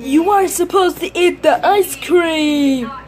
You are supposed to eat the ice cream.